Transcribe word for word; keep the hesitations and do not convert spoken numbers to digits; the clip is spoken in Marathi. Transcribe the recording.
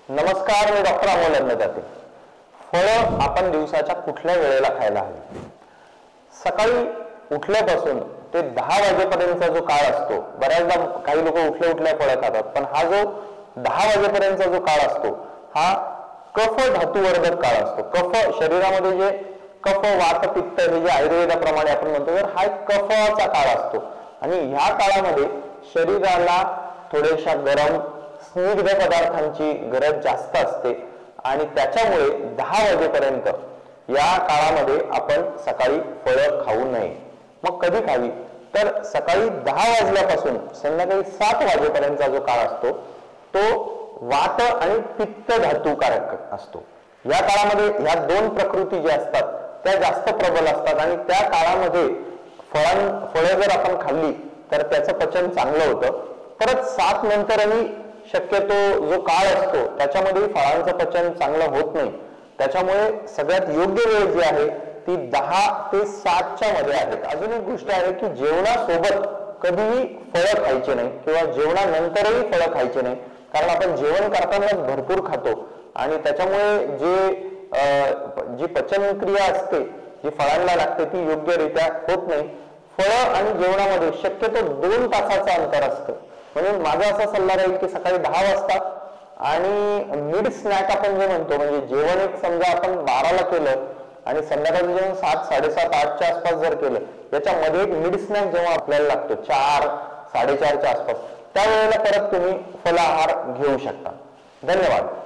नमस्कार, मी डॉक्टर अमोल अन्नदाते। फळं आपण दिवसाच्या कुठल्या वेळेला खायला हवी? सकाळी उठल्यापासून ते दहा वाजेपर्यंतचा जो काळ असतो, बऱ्याचदा काही लोक उठल्या उठल्या फळं खातात, पण हा जो दहा वाजेपर्यंतचा जो काळ असतो हा कफ धातुवर्धक काळ असतो। कफ शरीरामध्ये जे कफ वात पित्त हे जे आयुर्वेदाप्रमाणे आपण म्हणतो, तर हा एक कफाचा काळ असतो आणि ह्या काळामध्ये शरीराला थोड्याशा गरम स्निग्ध पदार्थांची गरज जास्त असते आणि त्याच्यामुळे दहा वाजेपर्यंत या काळामध्ये आपण सकाळी फळं खाऊ नये। मग कधी खावी? तर सकाळी दहा वाजल्यापासून संध्याकाळी सात वाजेपर्यंतचा जो काळ असतो तो वात आणि पित्त धातुकारक असतो। या काळामध्ये ह्या दोन प्रकृती ज्या असतात त्या जास्त प्रबल असतात आणि त्या काळामध्ये फळां फळं जर आपण खाल्ली तर त्याचं पचन चांगलं होतं। परत सात नंतरही शक्यतो जो काळ असतो त्याच्यामध्ये फळांचं पचन चांगलं होत नाही, त्याच्यामुळे सगळ्यात योग्य वेळ जी आहे ती दहा ते सातच्या मध्ये आहे। अजून एक गोष्ट आहे की जेवणासोबत कधीही फळं खायचे नाही किंवा जेवणानंतरही फळं खायचे नाही, कारण आपण जेवण करताना भरपूर खातो आणि त्याच्यामुळे जे जी पचनक्रिया असते जी फळांना लागते ती योग्यरित्या होत नाही। फळं आणि जेवणामध्ये शक्यतो दोन तासाचं अंतर असतं, म्हणून माझा असा सल्ला राहील की सकाळी दहा वाजता आणि मिड स्नॅक आपण जे म्हणतो, म्हणजे जेवण एक समजा आपण बाराला केलं आणि संध्याकाळचं जेवण सात साडेसात आठच्या आसपास जर केलं, याच्यामध्ये एक मिड स्नॅक जेव्हा आपल्याला लागतो चार साडेचारच्या आसपास, त्यावेळेला परत तुम्ही फलाहार घेऊ शकता। धन्यवाद।